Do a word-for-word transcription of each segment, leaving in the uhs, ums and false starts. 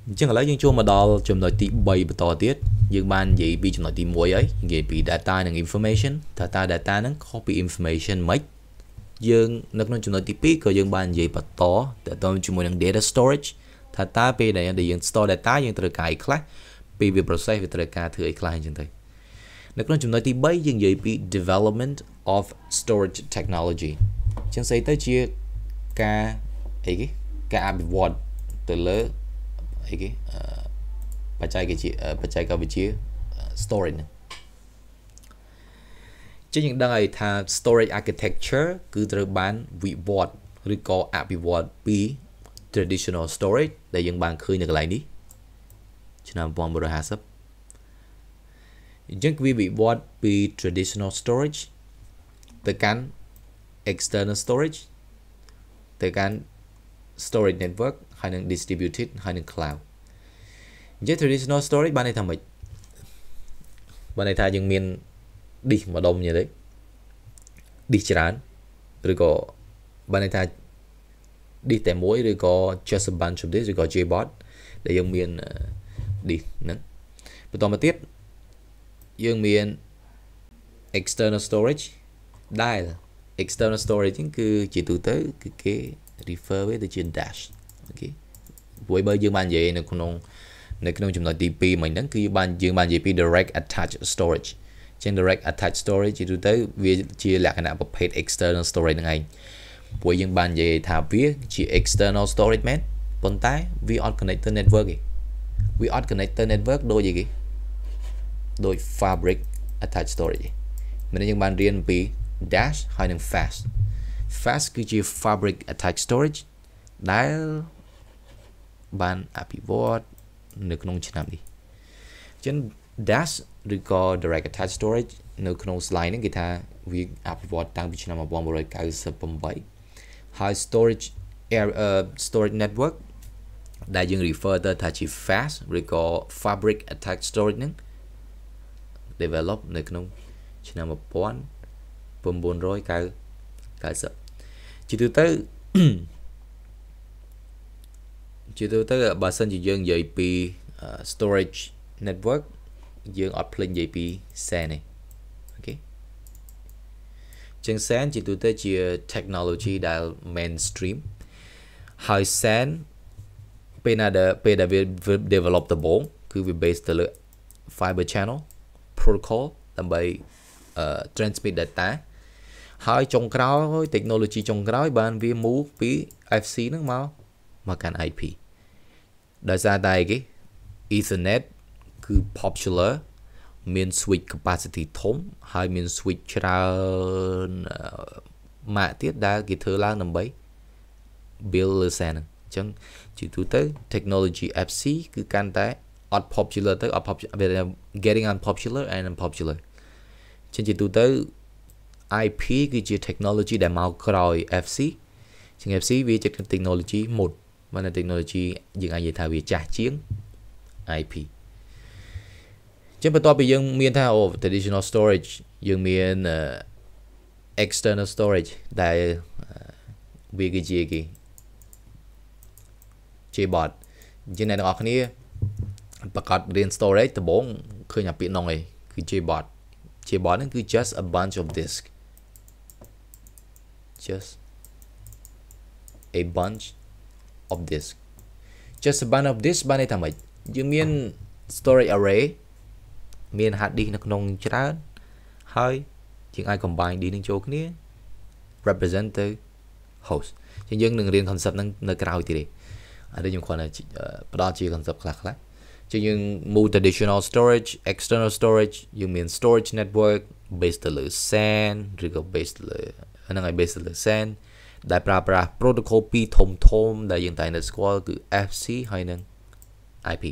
Chẳng là những chỗ mà đó chấm nói tí bay bật tỏ tiết nhưng ban gì bị chấm nói tí muối ấy gì bị dataនិង information data data nó copy information mấy dương nó nó chấm nói tí pi có dương ban gì bật tỏ để tôi chấm nói data storage data pi này để dương store data dương từ cái class pi về process về từ cái thứ class như thế nó nó chấm nói tí bay dương gì bị development of storage technology chẳng xây tới chia ca ấy cái ca bị word từ lớn cái bạch trai cái chị bạch trai cao vị trí storage chứ những đài thà storage architecture cứ từ bán vị vọt rồi có app vị vọt bị traditional storage để những bạn khơi được lại đi cho nên vòng bờ hạ sấp những cái vị vọt bị traditional storage từ cán external storage từ cán storage network hay là distributed hay là cloud. Với traditional storage ban này thằng mình ban này thay những miền đi mà đông như đấy đi chán rồi có ban này thay đi tại mỗi rồi có just a bunch of this rồi có jbot để dùng miền uh, đi nữa và toàn mà tiếp dùng miền external storage đây là external storage chính cứ chỉ từ tới cái cái refer với từ trên dash ok với bởi dương ban vậy nó cònในขนมจำนวน ดี พี mình đóคือban dương ban ดี พี direct attached storage เช่น direct attached storage จะดูtới វាជាលក្ខណៈប្រភេទ external storage ហ្នឹងឯងពួកយើងបាននិយាយថាវាជា external storage មែនប៉ុន្តែវាអត់ connected network ទេវាអត់ connected network ដូចអីគេដូច fabric attached storage ទេមិនយើងបានរៀនពី dash ហើយនឹង fast fast គឺជា fabric attached storage ដែលបានអភិវឌ្ឍនៅក្នុងឆ្នាំនេះចឹង dash ឬក៏ direct attached storage នៅក្នុង slide នេះគេថាវាអភិវឌ្ឍតាំងពីឆ្នាំnineteen ninety-eight ហើយ storage air uh, storage network ដែលយើង refer ទៅថាជា fast ឬក៏ fabric attached storage ហ្នឹង develop នៅក្នុងឆ្នាំnineteen ninetyជាទូទៅជាទូទៅបើសិនជាយើងនិយាយពី storage network យើងអត់ភ្លេចនិយាយពី SAN ទេអូខេចឹង SAN ជាទូទៅជា technology ដែល mainstream ហើយ SAN ពេលណាដែលពេលដែលវា develop ដំបូងគឺវា based ទៅលើ fiber channel protocol ដើម្បី transmit data ហើយចុងក្រោយ technology ចុងក្រោយបានវា move ពី F C ហ្នឹងមកមកកាន់ I P ដោយសារតែគេ Ethernet គឺ popular មាន switch capacity ធំហើយមាន switch ច្រើនម៉ាកទៀតដែលគេធ្វើឡើងដើម្បី build លើ SAN ហ្នឹងអញ្ចឹងជាទូទៅ technology F C គឺកាន់តែអត់ popular ទៅអត់ popular getting unpopular and unpopular អញ្ចឹងជាទូទៅ I P គឺជា technology ដែលមកក្រោយ F C ជាង F C វាជា technology មុនបាន technology យើងអាចនិយាយថាវាចាស់ជាង I P ចឹងបន្ទាប់ពីយើងមានថាអូ traditional storage យើងមាន external storage ដែលវាគឺជាគេ Jbot ជាអ្នកទាំងអស់គ្នាប្រកាសរៀន storage ដំបូងឃើញអាពាក្យនោះឯងគឺ Jbot Jbot ហ្នឹងគឺ just a bunch of disk just a bunch of disk just a bunch of disk បានន័យថាម៉េចយើងមាន storage array មាន hard disk នៅក្នុងច្រើនហើយយើងអាច combine disk នឹងចូលគ្នា represent ទៅ host ជាងយើងនឹងរៀន concept ហ្នឹងនៅក្រោយទៀតទេអានេះខ្ញុំគ្រាន់តែផ្ដល់ជា concept ខ្លះខ្លះជាងយើង move traditional storage external storage យើងមាន storage network based ទៅលើ SAN ឬក៏ based ទៅលើហ្នឹងហើយ based ទៅលើ SAN ដែលប្រើប្រាស់ protocol ពីរធំធំដែលយើងតែងតែស្គាល់គឺ F C ហើយនិង I P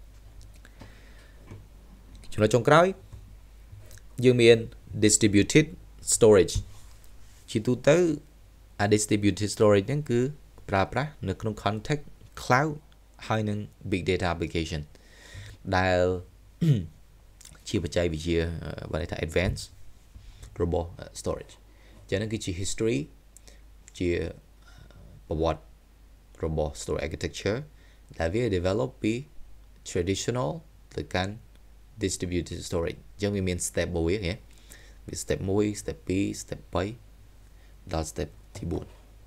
ចំណុចចុងក្រោយយើងមាន distributed storage ជាទូទៅ a distributed storage ហ្នឹងគឺប្រើប្រាស់នៅក្នុង context cloud ហើយនិង big data application ដែលជាបច្ចេកវិទ្យាបានន័យថា advanced របស់ storage ចឹងហ្នឹងគឺជា history ជាប្រវត្តិរបស់ storage architecture là việc developពី traditional ទៅកាន់ distributed storage អញ្ចឹងវាមាន step មួយវា step មួយ step ពីរ step បីដល់ step ទីbốn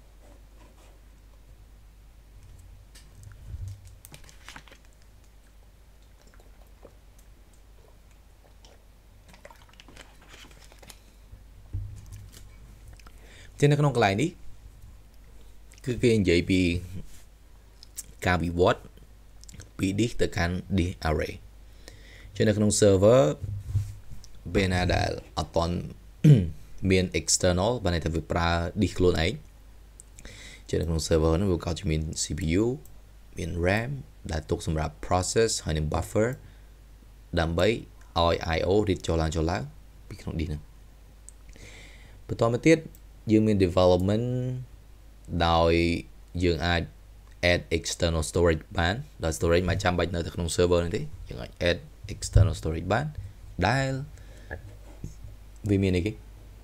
trênក្នុងកន្លែងនេះគឺគេនិយាយពីការវិវត្តពី disk ទៅកាន់ disk array ជានៅក្នុង server ពេលណាដែលអត់ទាន់មាន external បានន័យថាវាប្រើ disk ខ្លួនឯងជានៅក្នុង server នោះវាក៏จะមាន C P U មាន RAM ដែលទុកសម្រាប់ process ហើយនឹង buffer ដើម្បីឲ្យ I O រៀបចូលឡើងចូលឡើងពីក្នុង disk ហ្នឹងបន្តមកទៀតយើងមាន development ដោយយើងអាច add external storage បានដោយ storage មិនចាំបាច់នៅក្នុង server នេះទេយើងអាច add external storage បានដែលវាមានអីគេ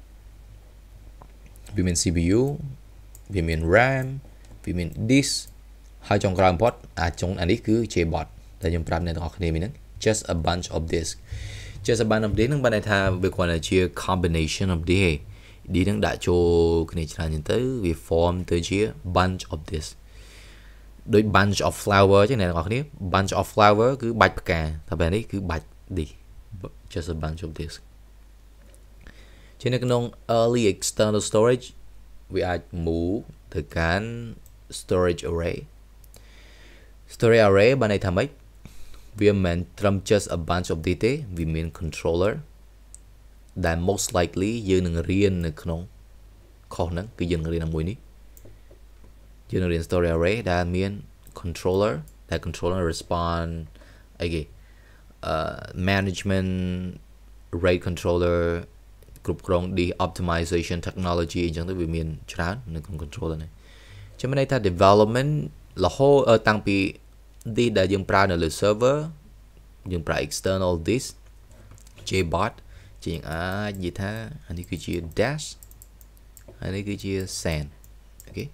វាមាន C P U វាមាន RAM វាមាន disk ហើយចុងក្រោយបំផុតអាចចុងអានេះគឺ JBOD ដែលខ្ញុំប្រាប់អ្នកទាំងអស់គ្នាមិញហ្នឹង just a bunch of disk just a bunch of disk ហ្នឹងបានន័យថាវាគ្រាន់តែជា combination of disk disk ហ្នឹងដាក់ចូលគ្នាច្រើនចឹងទៅវា form ទៅជា bunch of disk ដូច bunch of flower ចឹងអ្នកទាំងអស់គ្នា bunch of flower គឺបាច់ផ្កាតែបែបនេះគឺបាច់ disk just a bunch of disk ជានៅក្នុង early external storage វាអាច move ទៅកាន់ storage array storage array បានន័យថាម៉េចវាមិនមែនត្រឹម just a bunch of disk ទេវាមាន controller ដែល most likely យើងនឹងរៀននៅក្នុង course ហ្នឹងគឺយើងរៀនមួយនេះយើងនឹងរៀន storage array ដែលមាន controller ដែល controller respond អីគេ management rate controller គ្រប់គ្រង disk optimization technology អញ្ចឹងទៅវាមានច្រើននៅក្នុង controller នេះចាំន័យថា development រហូតតាំងពី disk ដែលយើងប្រើនៅលើ server យើងប្រើ external disk JBOD ជាងអាចនិយាយថាអានេះគឺជា dash អានេះគឺជា SAN អូខេ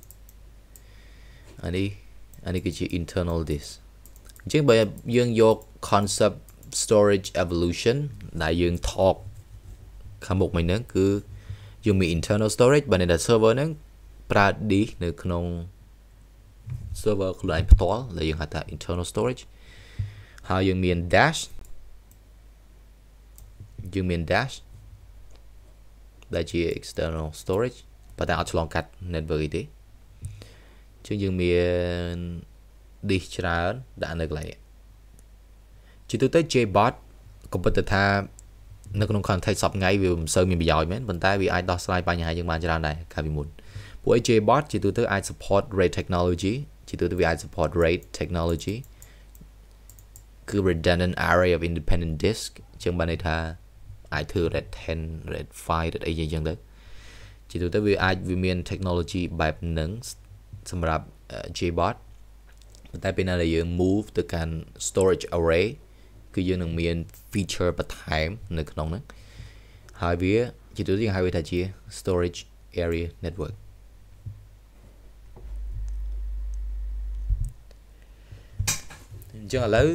អានេះអានេះគឺជា internal disk អញ្ចឹងបើយើងយក concept storage evolution ដែលយើង talk ខាងមុខមិញហ្នឹងគឺយើងមាន internal storage បើនៅតែ server ហ្នឹងប្រើ disk នៅក្នុង server ខ្លួនឯងផ្ទាល់ដែលយើងហៅថា internal storage ហើយយើងមាន dash យើងមាន dash ដែលជា external storage ប៉ុន្តែអត់ឆ្លងកាត់ network ទេជាងយើងមាន disk ច្រើនដាក់នៅកន្លែងនេះជាទូទៅ JBOD ក៏ពិតទៅថានៅក្នុង context សពថ្ងៃវាមិនសូវមានប្រយោជន៍មែនប៉ុន្តែវាអាចដោះស្រាយបញ្ហាយើងបានច្រើនដែរកាលពីមុនពួក JBOD ជាទូទៅអាច support RAID technology ជាទូទៅវាអាច support RAID technology គឺ redundant array of independent disk ជាងបានន័យថាអាចធ្វើ RAID 10 RAID 5 RAID អីយ៉ាងទៅជាទូទៅវាអាចវាមាន technology បែបហ្នឹងសម្រាប់ JBOD ប៉ុន្តែពេលណាដែលយើង move ទៅកាន់ storage array គឺយើងនឹងមាន feature បន្ថែមនៅក្នុងហ្នឹងហើយវាជាទូទៅយើងហៅវាថាជា storage area network អញ្ចឹងឥឡូវ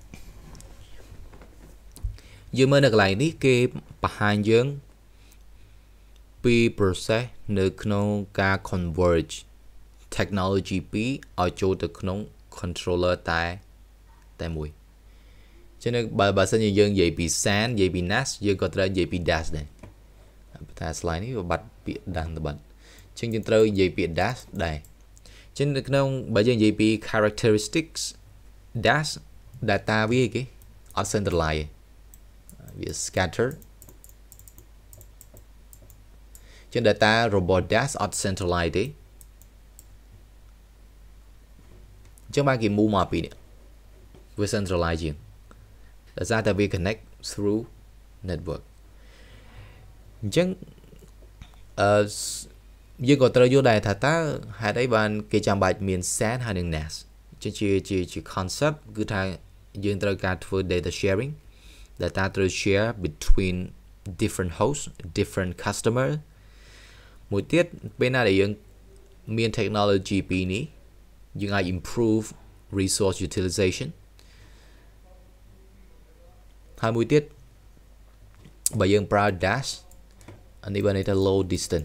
យើងមើលនៅកន្លែងនេះគេបង្ហាញយើងពី process នៅក្នុងការ converge technology ពីរឲ្យចូលទៅក្នុង controller តែតែមួយចឹងបើបើសិនជាយើងនិយាយពី SAN និយាយពី NAS យើងក៏ត្រូវនិយាយពី dash ដែរតែ slide នេះវាបាត់ពាក្យ dash ទៅបាត់ចឹងយើងត្រូវនិយាយពី dash ដែរចឹងនៅក្នុងបើយើងនិយាយពី characteristics dash data វាគេអត់ centralize វា scatter ចឹង data របស់ dash អត់ centralize ទេចឹងបានគេ move មកពីនេះវា centralize ជាងដោយសារតែវា connect through network អញ្ចឹងអឺយើងក៏ត្រូវយល់ដែរថាតើហេតុអីបានគេចាំបាច់មាន SAN ហើយនិង NAS ជាជាជាជា concept គឺថាយើងត្រូវការធ្វើ data sharing data ត្រូវ share between different hosts different customer មួយទៀតពេលណាដែលយើងមាន technology ពីរនេះយើងអាច improve resource utilization ហើយមួយទៀតបើយើងប្រើ dash អានេះបានន័យថា low distance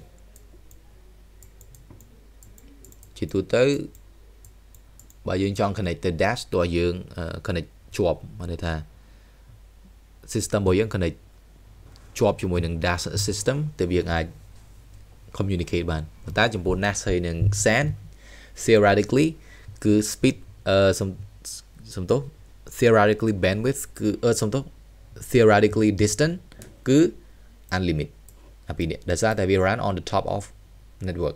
ជាទូទៅបើយើងចង់ connect ទៅ dash តើយើង connect ជាប់បានន័យថា system របស់យើង connect ជាប់ជាមួយនឹង dash system ទៅយើងអាច communicate បានប៉ុន្តែចំពោះ nash ហើយនឹង san theoretically គឺ speed អឺសំទោស theoretically bandwidth គឺអឺសំទោស theoretically distance គឺ unlimited អាពីនេះដោយសារតែវា run on the top of network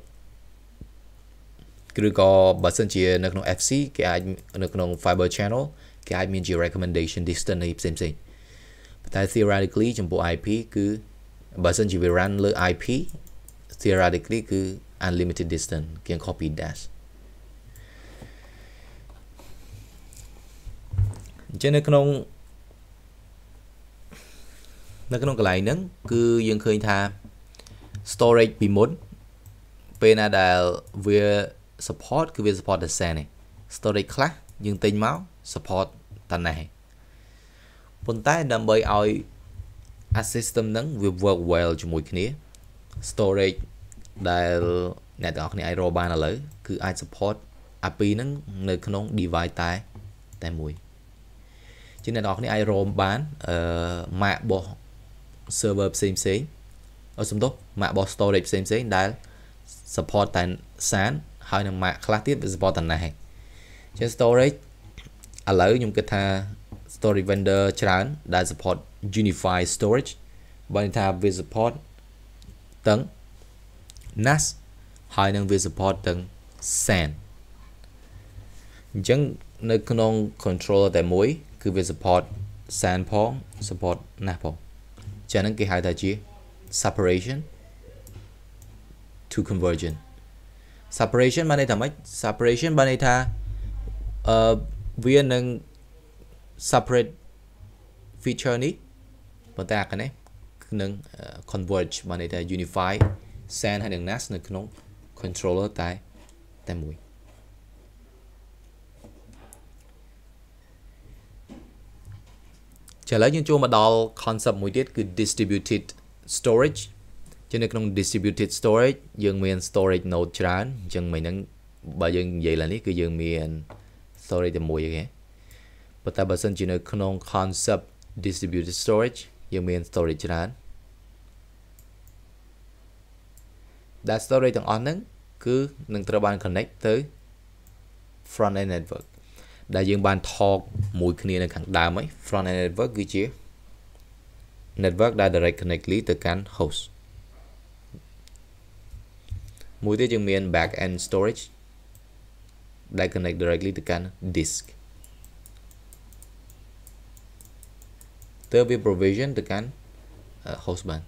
គឺក៏បើសិនជានៅក្នុង F C គេអាចនៅក្នុង fiber channel គេអាចមានជា recommendation distance នៃផ្សេងៗប៉ុន្តែ theoretically ចំពោះ I P គឺបើសិនជាវា run លើ I P theoretically គឺ unlimited distance គេខុសពី dash អញ្ចឹងនៅក្នុងនៅក្នុងកន្លែងហ្នឹងគឺយើងឃើញថា storage ពីមុនពេលណាដែលវា support គឺវា support តែ san ឯង storage ខ្លះយើងទិញមក support តែណេះប៉ុន្តែដើម្បីឲ្យ a system ហ្នឹងវា work well ជាមួយគ្នា storage ដែលអ្នកទាំងអស់គ្នាអាចរកបានឥឡូវគឺអាច support អាពីរហ្នឹងនៅក្នុង device តែតែមួយជាអ្នកទាំងអស់គ្នាអាចរកបានអឺ map របស់ server ផ្សេងផ្សេងអត់សំដៅ map របស់ storage ផ្សេងផ្សេងដែល support តែ san ហើយនឹង map ខ្លះទៀតវា support តែណេះឯងជា storage ឥឡូវខ្ញុំគិតថា storage vendor ច្រើនដែល support unified storage បើថាវា support ទាំង nas ហើយនឹងវា support ទាំង san អញ្ចឹងនៅក្នុង controller តែមួយគឺវា support san ផង support nas ផងចឹងហ្នឹងគេហៅថាជា separation to conversion separation បានន័យថាម៉េច separation បានន័យថាអឺវានឹង separate feature នេះប៉ុន្តែអាកនេះនឹង converge បានន័យថា unify san ហើយនឹង nas នៅក្នុង controller តែតែមួយឥឡូវយើងចូលមកដល់ concept មួយទៀតគឺ distributed storage ជានៅក្នុង distributed storage យើងមាន storage node ច្រើនអញ្ចឹងមិនហ្នឹងបើយើងនិយាយឡើងនេះគឺយើងមាន storage តែមួយទេប៉ុន្តែបើសិនជានៅក្នុង concept distributed storage យើងមាន storage ច្រើនដែល storage ទាំងអស់ហ្នឹងគឺនឹងត្រូវបាន connect ទៅ front end network ដែលយើងបាន talk មួយគ្នានៅខាងដើមហ្នឹង front end network គឺជា network ដែល direct connectly ទៅកាន់ host មួយទៀតយើងមាន back end storage ដែល connect directly ទៅកាន់ disk ទៅវា provision ទៅកាន់ host បាន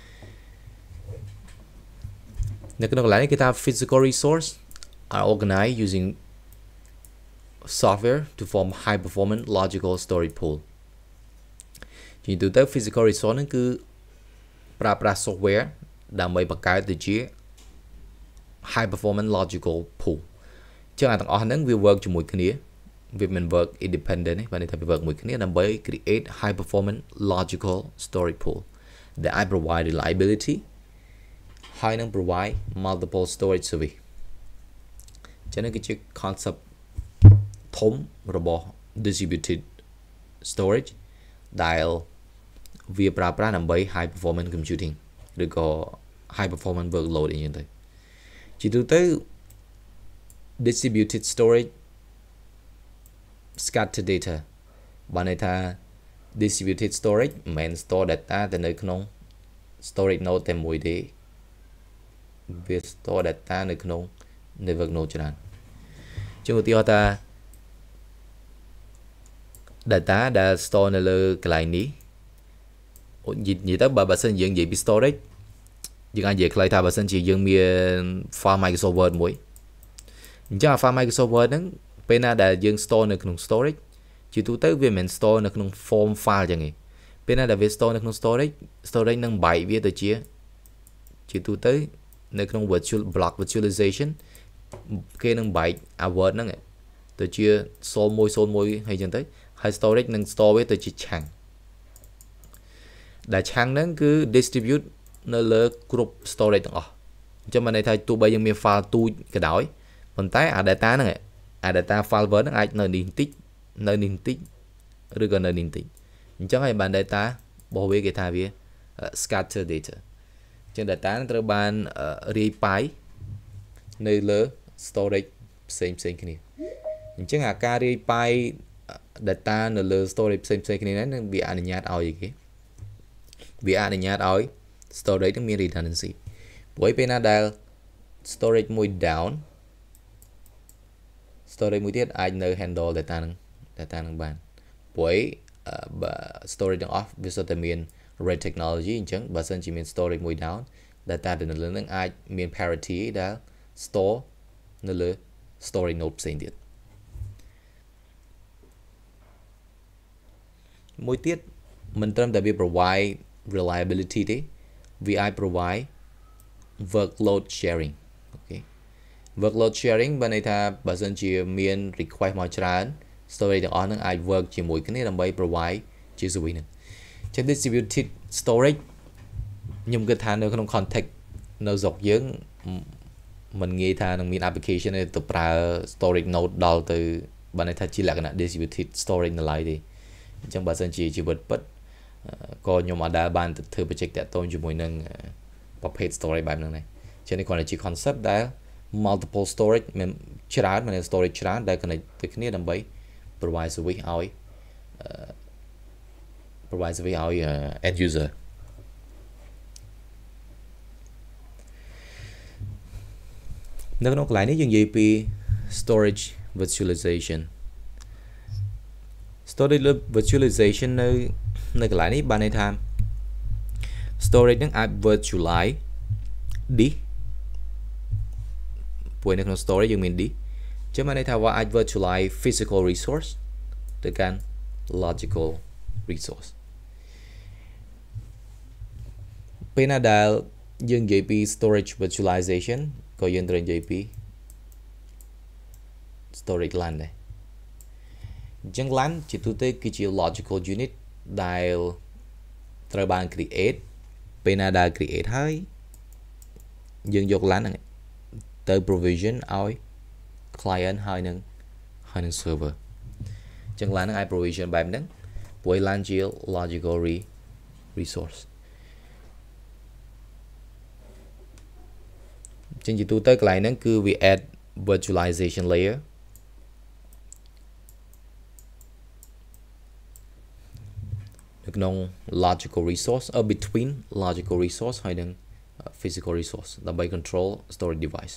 នៅក្នុងកន្លែងនេះគេថា physical resource are organized using software to form high performance logical storage pool ជាទូទៅ physical resource ហ្នឹងគឺប្រើប្រាស់ software ដើម្បីបង្កើតទៅជា high performance logical pool ចឹងអាទាំងអស់ហ្នឹងវា work ជាមួយគ្នាវាមិន work independent ទេបានន័យថាវា work មួយគ្នាដើម្បី create high performance logical storage pool that I provide reliability ហើយនឹង provide multiple storage service ចឹងនេះគឺជា concept ធំរបស់ distributed storage ដែលវាប្រើប្រាស់ដើម្បី high performance computing ឬក៏ high performance workload អីចឹងទៅជាទូទៅ distributed storage scatter data បានន័យថា distributed storage មិនមែន store data តែនៅក្នុង storage node តែមួយទេវា store data នៅក្នុង network node ច្រើនជាឧទាហរណ៍ថា data ដែល store នៅលើកន្លែងនេះនិយាយទៅបើបើសិនយើងនិយាយពី storage យើងអាចនិយាយខ្លីថាបើសិនជាយើងមាន file Microsoft Word មួយអញ្ចឹង file Microsoft Word ហ្នឹងពេលណាដែលយើង store នៅក្នុង storage ជាទូទៅវាមិនមែន store នៅក្នុង form file ចឹងទេពេលណាដែលវា store នៅក្នុង storage storage នឹងបែកវាទៅជាជាទូទៅនៅក្នុង virtual block virtualization គេនឹងបែក a word ហ្នឹងទៅជា sol មួយ sol មួយហើយចឹងទៅហើយ storage នឹង store វាទៅជាឆាំងដែលឆាំងហ្នឹងគឺ distribute នៅលើគ្រប់ storage ទាំងអស់អញ្ចឹងបានន័យថាទោះបីយើងមាន file ទូចក៏ដោយប៉ុន្តែអា data ហ្នឹងអា data file ហ្នឹងអាចនៅនេះបន្តិចនៅនេះបន្តិចឬក៏នៅនេះបន្តិចអញ្ចឹងហើយបាន data របស់វាគេថាវា scatter data អញ្ចឹង data នឹងត្រូវបានរាយប៉ាយនៅលើ storage ផ្សេងផ្សេងគ្នាអញ្ចឹងអាការរាយប៉ាយ data នៅលើ storage ផ្សេងផ្សេងគ្នាហ្នឹងនឹងវាអនុញ្ញាតឲ្យគេវាអនុញ្ញាតឲ្យ storage នឹងមាន redundancy ព្រោះពេលណាដែល storage មួយ down storage មួយទៀតអាចនៅ handle data នឹង data នឹងបានព្រោះបើ storage ទាំង off វាសុទ្ធតែមាន RAID technology អញ្ចឹងបើសិនជាមាន storage មួយ down data ដែលនៅលើនឹងអាចមាន parity ដែល store នៅលើ storage node ផ្សេងទៀតមួយទៀតមិនត្រឹមតែវា provide reliability ទេវាអាច provide workload sharing អូខេ workload sharing បានន័យថាបើសិនជាមាន request មកច្រើន storage ទាំងអស់ហ្នឹងអាច work ជាមួយគ្នាដើម្បី provide ជា service ហ្នឹងចឹង distributed storage ខ្ញុំគិតថានៅក្នុង context នៅស្រុកយើងមិនងាយថានឹងមាន application ទៅប្រើ storage node ដល់ទៅបានន័យថាជាលក្ខណៈ distributed storage នៅឡើយទេអញ្ចឹងបើសិនជាជីវិតពិតក៏ខ្ញុំអាចដែលបានទៅធ្វើ project តាក់ទងជាមួយនឹងប្រភេទ storage បែបហ្នឹងដែរចឹងនេះគ្រាន់តែជា concept ដែល multiple storage មានច្រើនមាន storage ច្រើនដែល connect ទៅគ្នាដើម្បី provide service ឲ្យ provide service ឲ្យ end user នៅក្នុងកន្លែងនេះយើងនិយាយពី storage virtualization storage virtualization នៅនៅកន្លែងនេះបានន័យថា storage នឹងអាច virtualize disk ព្រោះនៅក្នុង storage យើងមាន disk ចឹងបានន័យថាវាអាច virtualize physical resource ទៅកាន់ logical resource ពេលណាដែលយើងនិយាយពី storage virtualization ក៏យើងត្រូវនិយាយពី storage LAN ដែរអញ្ចឹង LAN ជាទូទៅគឺជា logical unit ដែលត្រូវបាន create ពេលណាដែល create ហើយយើងយក LAN ហ្នឹងទៅ provision ឲ្យ client ហើយនឹងហើយនឹង server អញ្ចឹង LAN ហ្នឹងអាច provision បែបហ្នឹងព្រោះ LAN ជា logical resource អញ្ចឹងជាទូទៅកន្លែងហ្នឹងគឺវា add virtualization layerនៅក្នុង logical resource or between logical resource ហើយនឹង physical resource ដើម្បី control storage device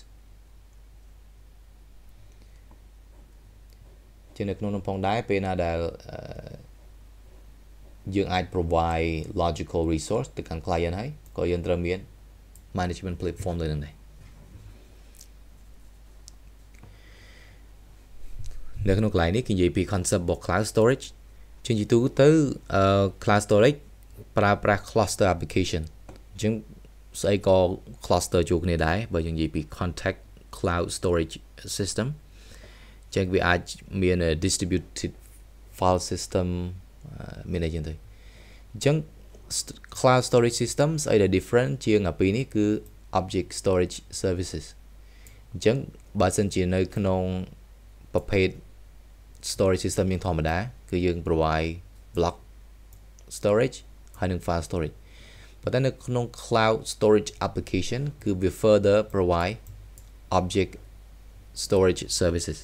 ជានៅក្នុងនោះផងដែរពេលណាដែលយើងអាច provide logical resource ទៅកាន់ client ហើយក៏យើងត្រូវមាន management platform ទៅនឹងដែរនៅក្នុងកន្លែងនេះគេនិយាយពី concept របស់ cloud storage ជាជាទូទៅ cloud storage ប្រើប្រាស់ cluster application អញ្ចឹងស្អីក៏ cluster ជួបគ្នាដែរបើយើងនិយាយពី contact cloud storage system អញ្ចឹងវាអាចមាន distributed file system មានអីចឹងទៅអញ្ចឹង cloud storage system ស្អីដែល different ជាងអាពីរនេះគឺ object storage services អញ្ចឹងបើសិនជានៅក្នុងប្រភេទ storage system យើងធម្មតាគឺយើង provide block storage ហើយនឹង file storage ប៉ុន្តែនៅក្នុង cloud storage application គឺវា further provide object storage services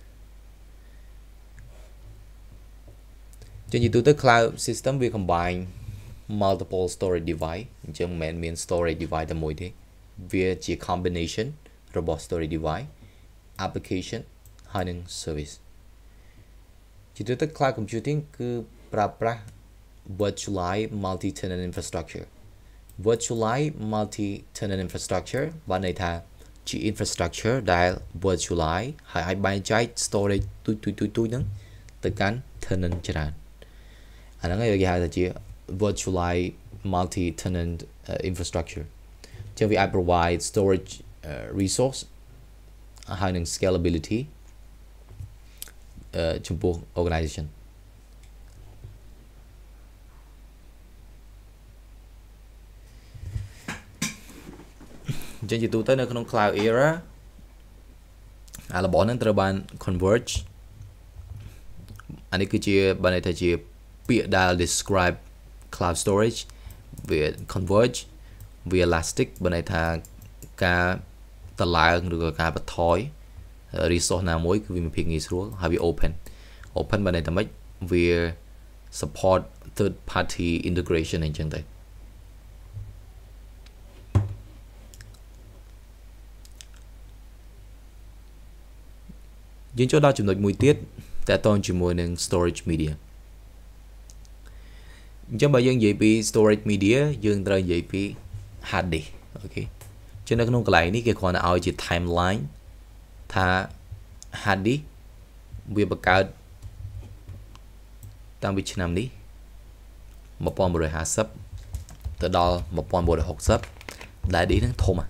ជាទូទៅ cloud system វា combine multiple storage device អញ្ចឹងមិនមែនមាន storage device តែមួយទេវាជា combination របស់ storage device application ហើយនឹង service ជាទូទៅ cloud computing គឺប្រើប្រាស់ virtualize multi-tenant infrastructure virtualize multi-tenant infrastructure បានន័យថាជា infrastructure ដែល virtualize ហើយអាចបែងចែក storage ទូចទូចទូចទូចហ្នឹងទៅកាន់ tenant ច្រើនអាហ្នឹងគេហៅថាជា virtualize multi-tenant uh, infrastructure ចឹងវាអាច provide storage uh, resource ហើយនឹង scalability ចំពោះ organization អញ្ចឹងជាទូទៅនៅក្នុង cloud era អារបស់ហ្នឹងត្រូវបាន converge អានេះគឺជាបានន័យថាជាពាក្យដែល describe cloud storage វា converge វា elastic បានន័យថាការតឡើងឬក៏ការបន្ថយ resource ណាមួយគឺវាមានភាពងាយស្រួលហើយវា open open បានន័យថាម៉េចវា support third party integration អញ្ចឹងទៅយើងចូលដល់ចំណុចមួយទៀតតើតើជាមួយនឹង storage media អញ្ចឹងបើយើងនិយាយពី storage media យើងត្រូវនិយាយពី hard disk អូខេចឹងនៅក្នុងកន្លែងនេះគេគ្រាន់តែឲ្យជា timeline ថា hard disk វាបង្កើតតាំងពីឆ្នាំនេះnineteen fiftyទៅដល់nineteen sixtyដែល disk ហ្នឹងធំ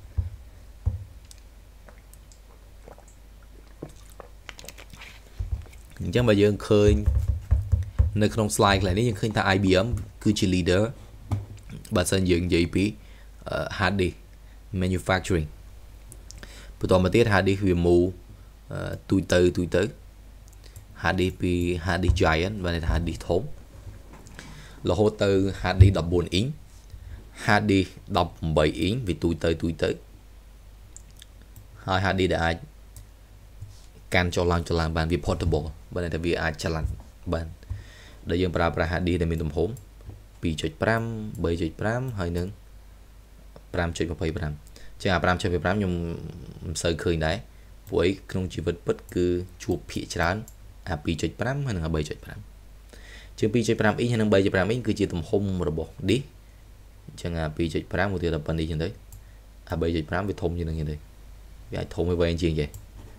អញ្ចឹងបើយើងឃើញនៅក្នុង slide កន្លែងនេះយើងឃើញថា I B M គឺជា leader បើសិនយើងនិយាយពី hard disk manufacturing បន្តមកទៀត hard disk វា move ទូទៅទូទៅ hard disk ពី hard disk giant បានន័យថា hard disk ធំរហូតទៅ hard disk fourteen inch hard disk eighteen inch វាទូទៅទូទៅហើយ hard disk ដែលអាចកាន់ចុះឡើងចុះឡើងបានវា portable បានន័យថាវាអាចចល័តបានដែលយើងប្រើប្រាស់ hard disk ដែលមានទំហំ two point five 3 5 ហើយនឹង five point two five ចឹងអា five point two five ខ្ញុំមិនសូវឃើញដែរព្រោះអីក្នុងជីវិតពិតគឺជួបភាគច្រើនអា two point five ហើយនឹង three point five ជាង two point five អ៊ីងហើយនឹង three point five អ៊ីងគឺជាទំហំរបស់ disk អញ្ចឹងអា two point five មួយទៀតដល់ប៉ុណ្្នេះចឹងទៅអា three point five វាធំជាងនឹងចឹងទៅវាអាចធំឲ្យវែងជាងចេះ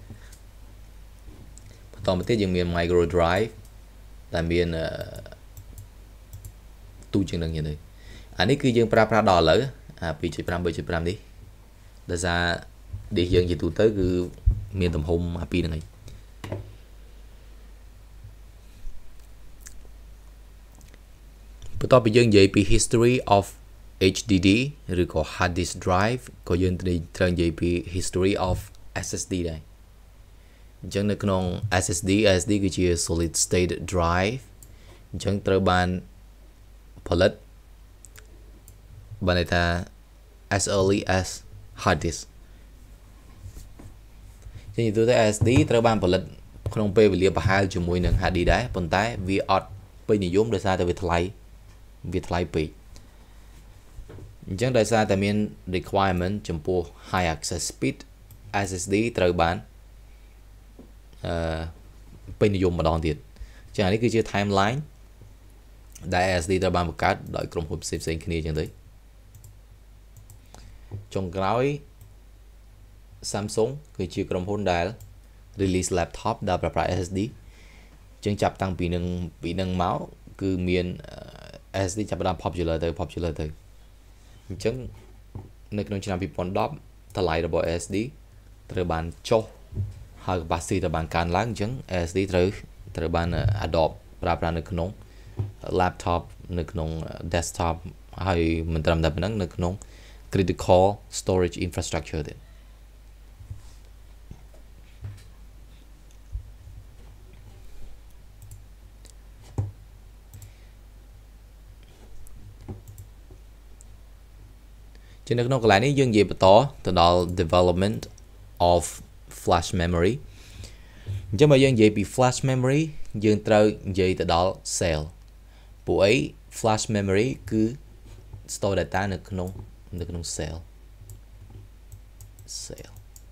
បន្តមកទៀតយើងមាន micro drive ដែលមានទូជាងនឹងចឹងទៅអានេះគឺយើងប្រើប្រាស់ដល់ឥឡូវអា two point five 3 5 នេះដោយសារ disk យើងជាទូទៅគឺមានទំហំអាពីរហ្នឹងឯងបន្ទាប់ពីយើងនិយាយពី history of H D D ឬក៏ hard disk drive ក៏យើងត្រូវនិយាយពី history of S S D ដែរអញ្ចឹងនៅក្នុង S S D S S D គឺជា solid state drive អញ្ចឹងត្រូវបានផលិតបានន័យថា as early as hard disk ជាទូទៅ S S D ត្រូវបានផលិតក្នុងពេលវេលាប្រហែលជាមួយនឹង hard disk ដែរប៉ុន្តែវាអត់ពេញនិយមដោយសារតែវាថ្លៃវាថ្លៃពេកអញ្ចឹងដោយសារតែមាន requirement ចំពោះ high access speed S S D ត្រូវបានអឺពេញនិយមម្ដងទៀតអញ្ចឹងនេះគឺជា timeline ដែល S S D ត្រូវបានបង្កើតដោយក្រុមហ៊ុនផ្សេងៗគ្នាអញ្ចឹងទៅចុងក្រោយ Samsung គឺជាក្រុមហ៊ុនដែល release laptop ដែលប្រើប្រាស់ S S D អញ្ចឹងចាប់តាំងពីនឹងពីនឹងមកគឺមាន S S D ចាប់ផ្ដើម popular ទៅ popular ទៅអញ្ចឹងនៅក្នុងឆ្នាំtwenty tenតម្លៃរបស់ S S D ត្រូវបានចុះហើយ capacity ត្រូវបានកើនឡើងអញ្ចឹង S S D ត្រូវត្រូវបាន adopt ប្រើប្រាស់នៅក្នុង laptop នៅក្នុង desktop ហើយមិនត្រឹមតែប៉ុណ្ណឹងនៅក្នុង critical storage infrastructure ទៀតជានៅក្នុងកន្លែងនេះយើងនិយាយបន្តទៅដល់ development of flash memory អញ្ចឹងបើយើងនិយាយពី flash memory យើងត្រូវនិយាយទៅដល់ cell ពួកអី flash memory គឺ store data នៅក្នុងនៅក្នុង cell cell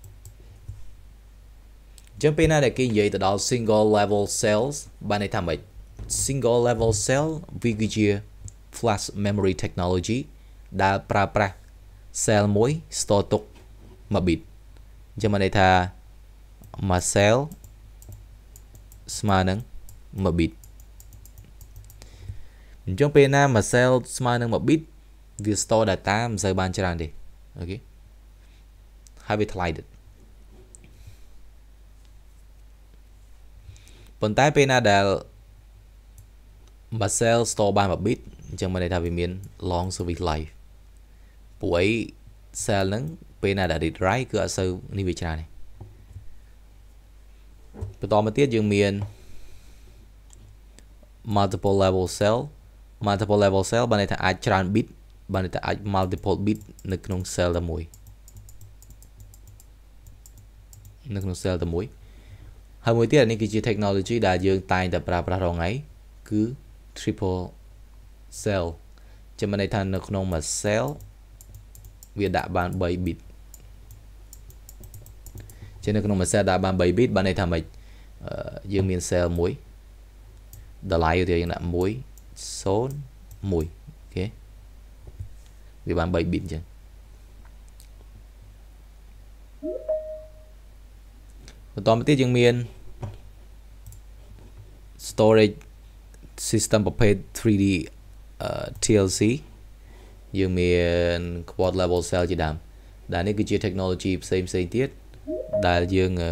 អញ្ចឹងពេលណាដែលគេនិយាយទៅដល់ single level cells បានន័យថាម៉េច single level cell វាគឺជា flash memory technology ដែលប្រើប្រាស់ cell មួយ store ទុកone bit អញ្ចឹងបានន័យថាមួយ cell ស្មើនឹងone bit អញ្ចឹងពេលណាមួយ cell ស្មើនឹងone bit វា store data មិនសូវបានច្រើនទេអូខេហើយវាថ្លៃទៀតប៉ុន្តែពេលណាដែល Marcel store បានមួយ bit អញ្ចឹងមានន័យថាវាមាន long service life ពួកអី cell ហ្នឹងពេលណាដែល read write គឺអត់សូវនេះវាច្រើនទេបន្តមកទៀតយើងមាន multiple level cell multiple level cell បានន័យថាអាចច្រើន bit បានន័យថាអាច multiple bit នៅក្នុង cell តែមួយនៅក្នុង cell តែមួយហើយមួយទៀតនេះគឺជា technology ដែលយើងតែងតែប្រើប្រាស់រាល់ថ្ងៃគឺ triple cell ចាំន័យថានៅក្នុងមួយ cell វាដាក់បាន3 bit ជានៅក្នុងមួយ cell ដាក់បាន3 bit បានន័យថាម៉េចយើងមាន cell មួយ តម្លៃទៅយើងដាក់1 0 1អូខេវាបាន3 bit អញ្ចឹងបន្តមកទៀតយើងមាន storage system ប្រភេទ three D uh, T L C យើងមាន quad level cell ជាដើមដែលនេះគឺជា technology ផ្សេងផ្សេងទៀតដែលយើងអឺ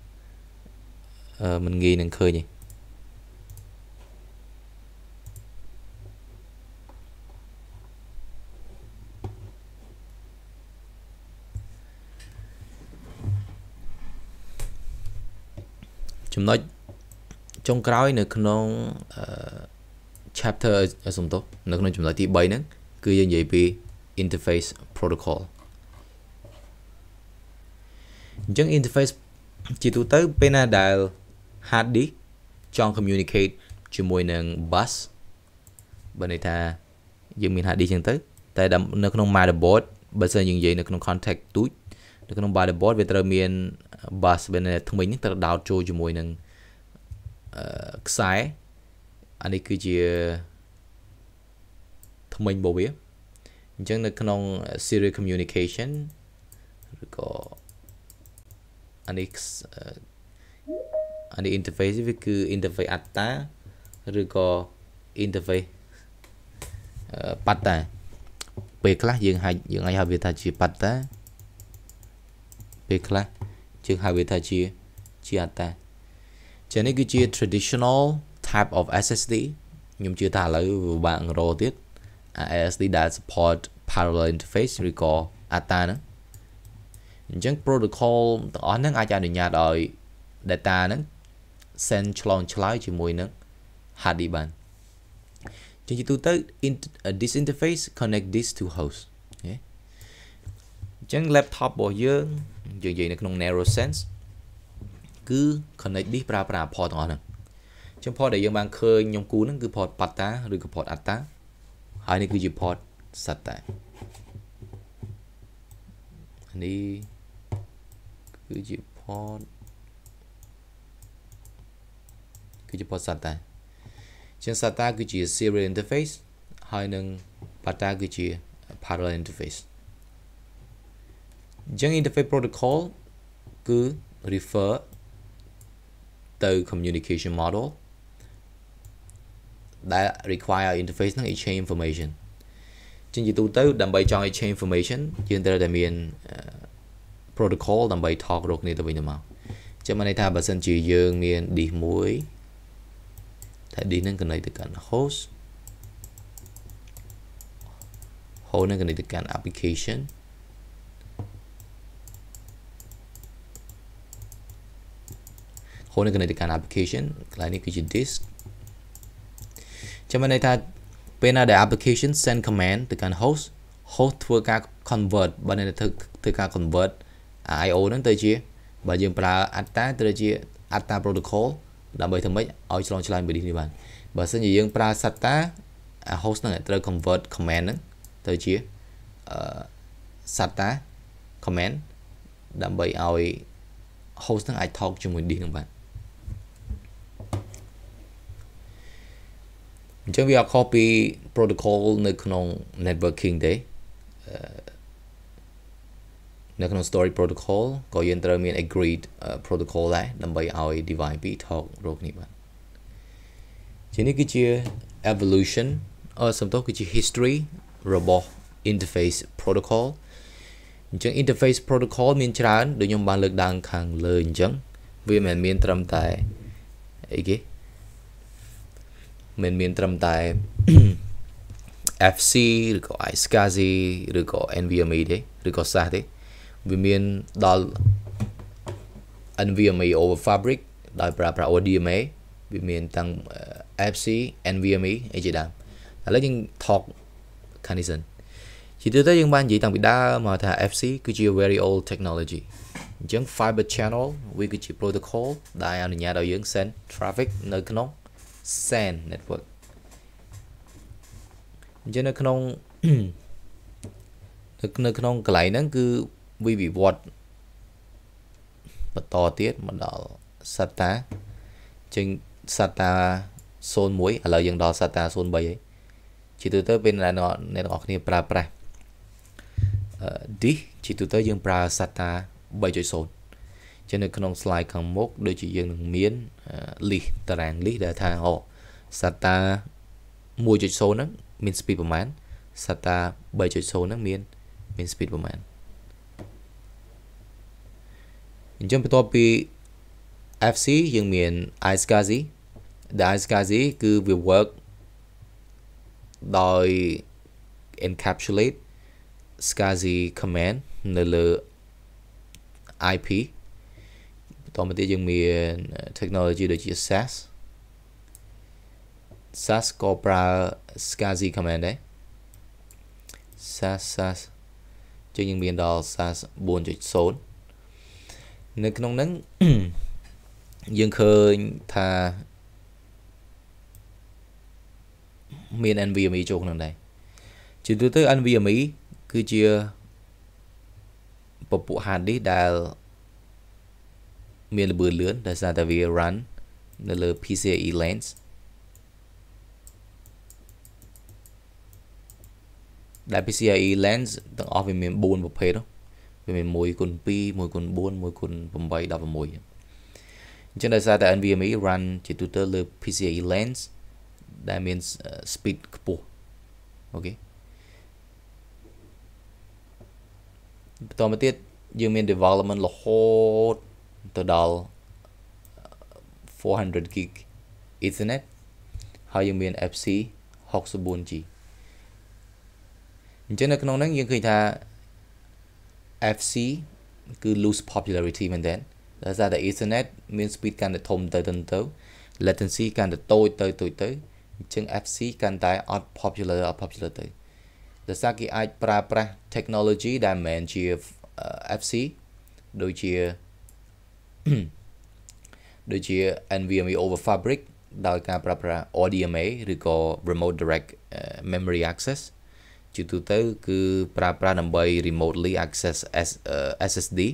មិនងាយនឹងឃើញទេចំណុចចុងក្រោយនៅក្នុង chapter សំទោសនៅក្នុងចំណុចទី3ហ្នឹងគឺយើងនិយាយពី interface protocol អញ្ចឹង interface ជាទូទៅពេលណាដែល hard disk ចង់ communicate ជាមួយនឹង bus បើន័យថាយើងមាន hard disk អញ្ចឹងទៅតែនៅក្នុង motherboard បើសិនយើងនិយាយនៅក្នុង context ទូចនៅក្នុង motherboard វាត្រូវមាន bus បើន័យថាថ្មីនេះត្រូវដោតចូលជាមួយនឹងខ្សែអានេះគឺជាថ្មីរបស់វាអញ្ចឹងនៅក្នុង serial communication ឬក៏អានេះអានេះ interface វាគឺ interface A T A ឬក៏ interface P A T A ពេលខ្លះយើងហៅយើងអាចហៅវាថាជា P A T A ពេលខ្លះយើងហៅវាថាជាជា A T A ចានេះគឺជា traditional type of S S D ខ្ញុំជឿថាឥឡូវវាបាក់រកទៀត S S D ដែល support parallel interface ឬក៏ A T A ហ្នឹងអញ្ចឹង protocol ទាំងអស់ហ្នឹងអាចអនុញ្ញាតឲ្យ data ហ្នឹង send ឆ្លងឆ្លើយជាមួយនឹង hard disk បានជាទូទៅ this interface connect this to host អញ្ចឹង laptop របស់យើងយើងនិយាយនៅក្នុង narrow sense គឺ connect this ប្រើប្រាស់ port ទាំងអស់ហ្នឹងអញ្ចឹង port ដែលយើងបានឃើញខ្ញុំគូហ្នឹងគឺ port P A T A ឬក៏ port A T A ហើយនេះគឺជា port S A T A នេះគឺជា port គឺជា port S A T A ជាង S A T A គឺជា serial interface ហើយនឹង P A T A គឺជា parallel interface អញ្ចឹង interface protocol គឺ refer ទៅ communication model ដែល require interface ហ្នឹង exchange information ជាទូទៅដើម្បីចង់ exchange information យើងត្រូវតែមាន protocol ដើម្បី talk រកគ្នាទៅវិញទៅមកចាំន័យថាបើសិនជាយើងមាន disk មួយតែ disk ហ្នឹង connect ទៅកាន់ host host ហ្នឹង connect ទៅកាន់ application host ហ្នឹង connect ទៅកាន់ application កន្លែងនេះគឺជា disk ចាំន័យថាពេលណាដែល application send command ទៅកាន់ host host ធ្វើការ convert បើន័យថាធ្វើការ convert I O ហ្នឹងទៅជាបើយើងប្រើ A T A ទៅជា A T A protocol ដើម្បីធ្វើម៉េចឲ្យឆ្លងឆ្លើយពីនេះបានបើសិនជាយើងប្រើ S A T A host ហ្នឹងត្រូវ convert command ហ្នឹងទៅជា S A T A command ដើម្បីឲ្យ host ហ្នឹងអាច talk ជាមួយ disk ហ្នឹងបានអញ្ចឹងវាអត់ខុសពី protocol នៅក្នុង networking ទេនៅក្នុង storage protocol ក៏យើងត្រូវមាន agreed protocol ដែរដើម្បីឲ្យ device ពីរ talk រកគ្នាបានជានេះគឺជា evolution អឺសំទោសគឺជា history របស់ interface protocol អញ្ចឹង interface protocol មានច្រើនដូចខ្ញុំបានលើកឡើងខាងលើអញ្ចឹងវាមិនមែនមានត្រឹមតែអីគេមិនមានត្រឹមតែ ép xê ឬក៏ iSCSI ឬក៏ en vi em e ទេឬក៏ SaaS ទេវាមានដល់ en vi em e over Fabric ដោយប្រើប្រាស់ ô đê em a វាមានទាំង ép xê en vi em e អីជាដើមឥឡូវយើង talk ខាងនេះសិនជាទូទៅយើងបាននិយាយតាំងពីដើមមកថា ép xê គឺជា very old technology អញ្ចឹង fiber channel វាគឺជា protocol ដែលអនុញ្ញាតឲ្យយើង send traffic នៅក្នុង S A N network អញ្ចឹងនៅក្នុងនៅក្នុងកន្លែងហ្នឹងគឺវាវិវត្តបន្តទៀតមកដល់ S A T A ចឹង S A T A ศูนย์ មួយឥឡូវយើងដល់ S A T A ศูนย์ បីហើយជាទូទៅពេលអ្នកទាំងអស់គ្នាប្រើប្រាស់ dish ជាទូទៅយើងប្រើ S A T A បី.ศูนย์ ចឹងនៅក្នុង slide ខាងមុខដូចជាយើងនឹងមាន list តារាង list ដែលថាអូ S A T A មួយ.ศูนย์ ហ្នឹងមាន speed ប្រមាណ S A T A បី.ศูนย์ ហ្នឹងមានមាន speed ប្រមាណអញ្ចឹងបន្ទាប់ពី ép xê យើងមាន iSCSI ដែល iSCSI គឺវា work ដោយ encapsulate SCSI command នៅលើ i pê បន្តមកទៀតយើងមាន technology ដូចជា SaaS SaaS ក៏ប្រើ SCSI command ដែរ SaaS SaaS ចឹងយើងមានដល់ SaaS bốn.ศูนย์ នៅក្នុងហ្នឹង យើងឃើញថាមាន en vi em e ចូលក្នុងដែរជាទូទៅ en vi em e គឺជាពពួក hard disk ដែលមានល្បឿនលឿនដោយសារតែវា run នៅលើ pê cê i E lanes ដែល pê cê i E lanes ទាំងអស់វាមានbốnប្រភេទវាមានoneគុណtwo oneគុណfour oneគុណeight 16អញ្ចឹងដោយសារតែ en vi em e run ជាទូទៅលើ pê cê i E lanes ដែលមាន speed ខ្ពស់អូខេបន្តមកទៀតយើងមាន development រហូតទៅដល់ four hundred gig Ethernet ហើយយើងមាន ép xê sixty-four G អញ្ចឹងនៅក្នុងហ្នឹងយើងឃើញថា ép xê គឺ lose popularity មែនតើដោយសារតែ Ethernet មាន speed កាន់តែធំទៅទៅទៅ latency កាន់តែតូចទៅតូចទៅអញ្ចឹង ép xê កាន់តែអត់ popular អត់ popular ទៅដោយសារគេអាចប្រើប្រាស់ technology ដែលមិនមែនជា ép xê ដូចជាដូចជា en vi em e over Fabric ដោយការប្រើប្រាស់ ô đê em a ឬក៏ remote direct memory access ជាទូទៅគឺប្រើប្រាស់ដើម្បី remotely access ét ét đê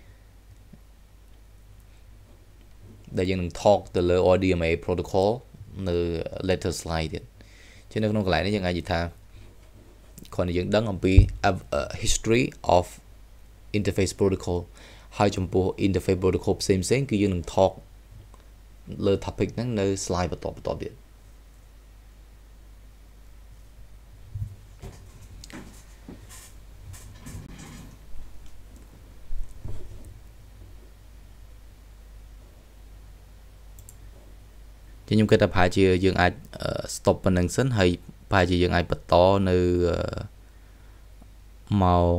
ដែលយើងនឹង talk ទៅលើ ô đê em a protocol នៅ later slide ទៀតជានៅក្នុងកន្លែងនេះយើងអាចនិយាយថាគ្រាន់តែយើងដឹងអំពី history of interface protocol ហើយចំពោះ interface protocol ផ្សេងផ្សេងគឺយើងនឹង talk លើ topic ហ្នឹងនៅ slide បន្តបន្តទៀតខ្ញុំគិតថាប្រហែលជាយើងអាច stop ប៉ុណ្្នឹងសិនហើយប្រហែលជាយើងអាចបន្តនៅម៉ោង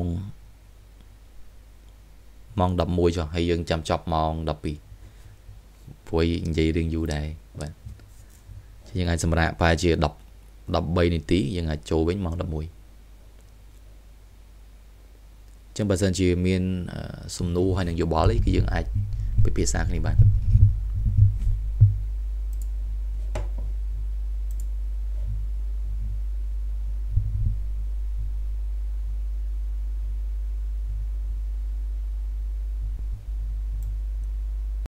ម៉ោងelevenចុះហើយយើងចាំចប់ម៉ោងtwelveព្រោះនិយាយរឿងយូរដែរបាទយើងអាចសម្រាប់ប្រហែលជាten 13នាទីយើងអាចចូលវិញម៉ោងelevenអញ្ចឹងបើសិនជាមានសំណួរហើយនឹងយោបល់អីគឺយើងអាចពិភាក្សាគ្នាបាន